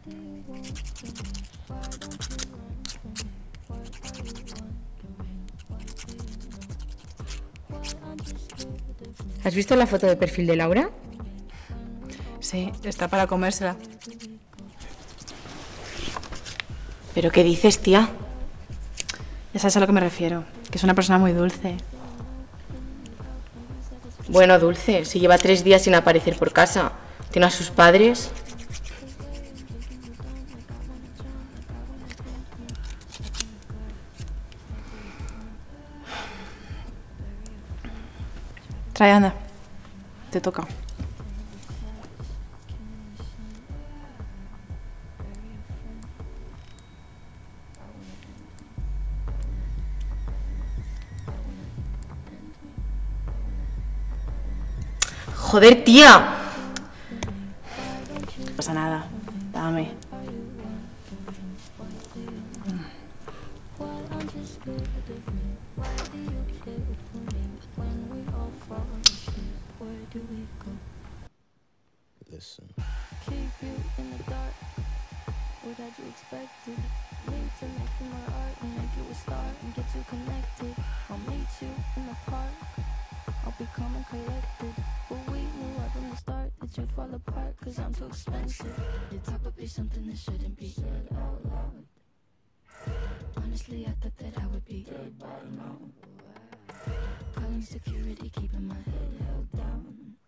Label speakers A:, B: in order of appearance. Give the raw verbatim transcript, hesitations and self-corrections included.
A: ¿Has visto la foto de perfil de Laura?
B: Sí, está para comérsela.
A: ¿Pero qué dices, tía?
B: Ya sabes a lo que me refiero, que es una persona muy dulce.
A: Bueno, Dulce, si lleva tres días sin aparecer por casa. ¿Tiene a sus padres?
B: Trae, anda. Te toca.
A: ¡Joder, tía!
B: No pasa nada. Dame.
C: Listen.
D: Keep you in the dark. What had you expected? Me to make you my art and make you a star and get you connected. I'll meet you in the park. I'll be calm and collected. But we knew right from the start that you'd fall apart, cause I'm too expensive. Your talk would be something that shouldn't be said out loud. Honestly, I thought that I would be dead by now. Calling security, keeping my head held down.